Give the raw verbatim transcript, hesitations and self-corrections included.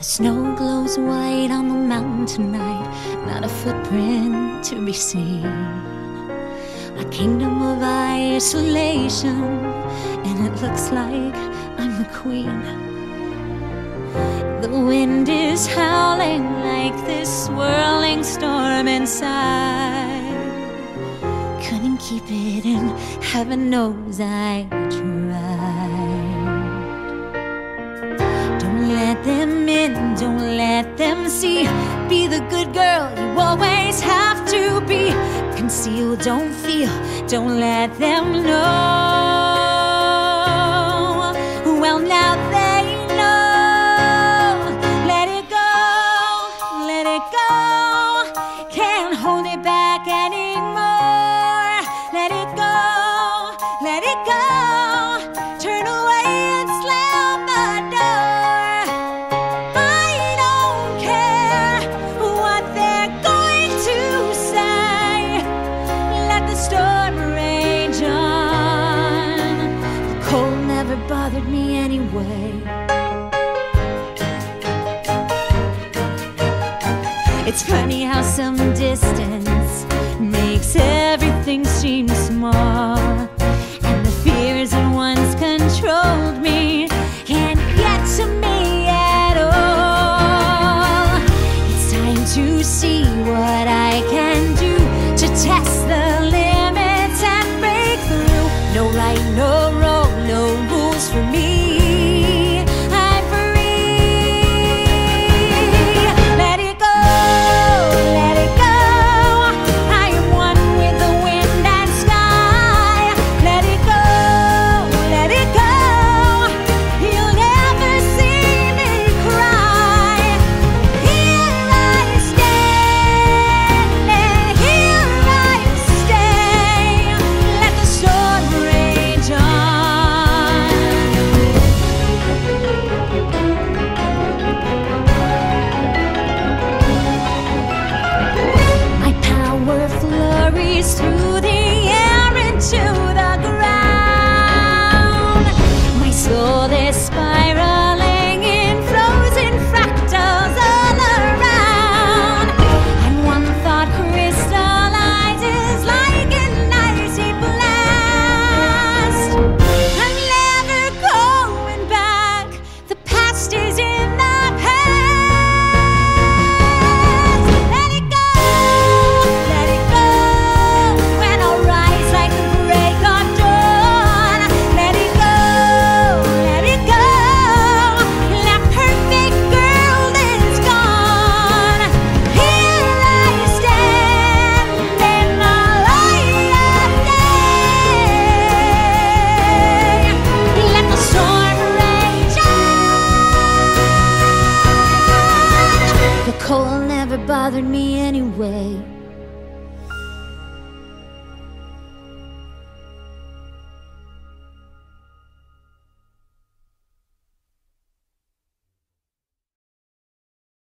snow glows white on the mountain tonight, not a footprint to be seen. A kingdom of isolation, and it looks like I'm the queen. The wind is howling like this swirling storm inside. Couldn't keep it in, heaven knows I tried. Don't let them in, don't let them see. Be the good girl you always have to be. Conceal, don't feel, don't let them know. Well, now they know. Let it go, let it go. Can't hold it back anymore. Let it go, let it go. Turn away and slam the door. I don't care what they're going to say. Let the storm rage on. The cold never bothered me anyway. It's funny how some distance makes it